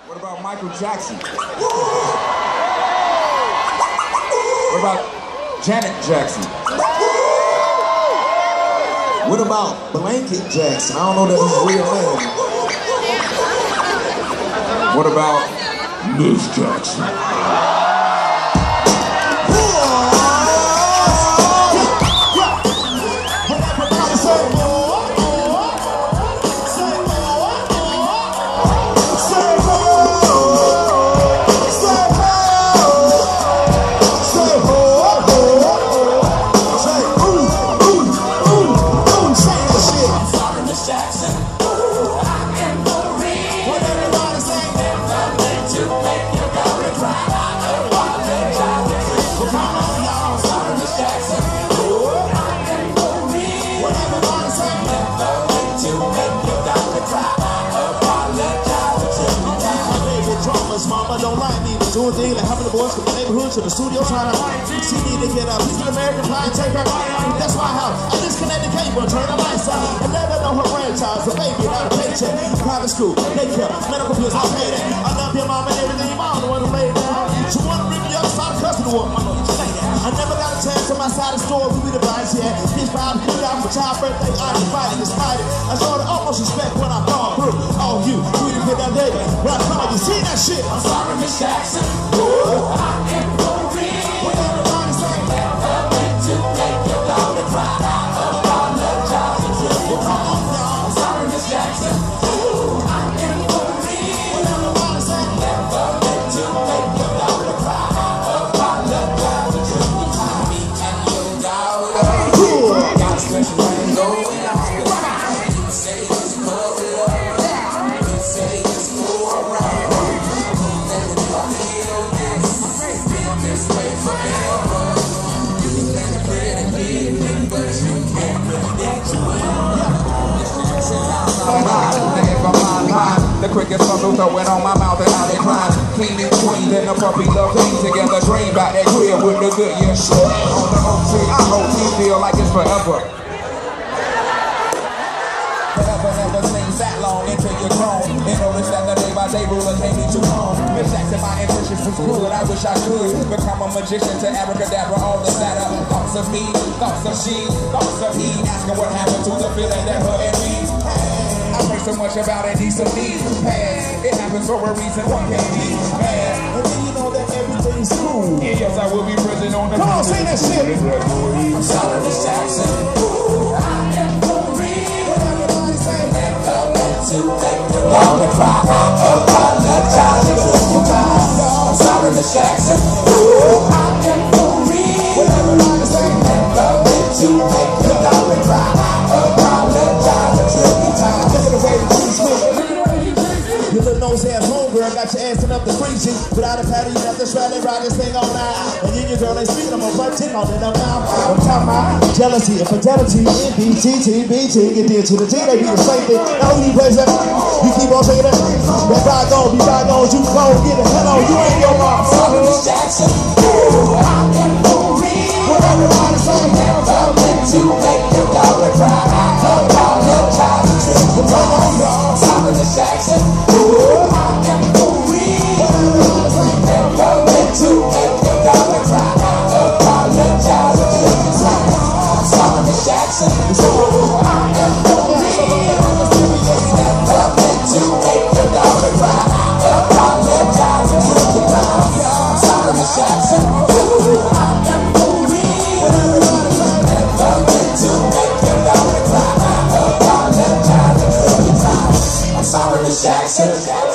What about Michael Jackson? What about Janet Jackson? What about Blanket Jackson? I don't know that he's real name. What about Miss Jackson? Mama don't like me, but doing things like having the boys from the neighborhood to the studio trying to see me to get a piece of American pie and take her. That's my house. I disconnect the cable and turn the lights out. And let her know her grandchild's a baby, not a paycheck. Private school, daycare, medical bills, I pay that. I love your mom and everything, mom, the one who laid down. She wanna bring me up, start cussing the woman. I know you say that. I never got a chance on my side of the store, we be the vibes here. His $5 for child birthday, I invited, decided. I showed her almost respect when I gone through. Oh, you didn't get that day, but I called you, see that shit? I'm sorry, Miss Jackson. Ooh, I am for real. What everybody say? Never meant to make your daughter cry. I apologize to you. I'm sorry, Miss Jackson. Ooh, I am for real. What everybody say? Never meant to make your daughter cry. I apologize to you. Me and your daughter got a special thing going on. You say it's love, you say it's all around. The quickest muscle throwing on my mouth and I decline. King and queen, then the puppy love team together. Dream about that crib with the good year shit. On the OT, I hope you feel like it's forever. Forever never seems that long until you're grown. And notice that the day by day ruler can't be too long. Miss Jackson, my intentions was good. I wish I could become a magician to abracadabra all the data. Thoughts of me, thoughts of she, thoughts of he. Asking what happened to the feeling that her and me. I pray so much about indecently. Past, it happens for a reason. One can't be past. And then you know that everything's cool. Yes, I will be prison on the. Come on, say that shit. I'm sorry, Miss Jackson. Ooh, I am for real. What everybody say? Never meant to make your daughter cry. I apologize to you. I'm sorry, Miss Jackson. Ooh, I am for real. What everybody say? Never meant to make your daughter cry. I apologize to you. Your little nose ass homegirl got your ass up the freezing. Without a paddle, you have to try to ride this thing all night. And you and your girl ain't speaking, I'm gonna butt tick on it. I'm talking about jealousy, infidelity, BT, get there to the T, they be the same thing. Now who you play that? You keep on saying that. That bygone, be bygones, you go get the hell on. You ain't your mom. Sorry, Miss Jackson. Ooh, I am for real. What everybody say? Never meant to make your daughter cry. I apologize to you. Sorry, Miss Jackson. Ooh, I am for real. Never meant to make your daughter cry. I apologize to you. Sorry, Miss Jackson. Ooh, I am for real. Never meant to make your daughter cry. I apologize to you. Sorry, Miss Jackson. Ooh, I am for real. Never meant to make your daughter cry. I apologize to you. I'm sorry, Miss Jackson.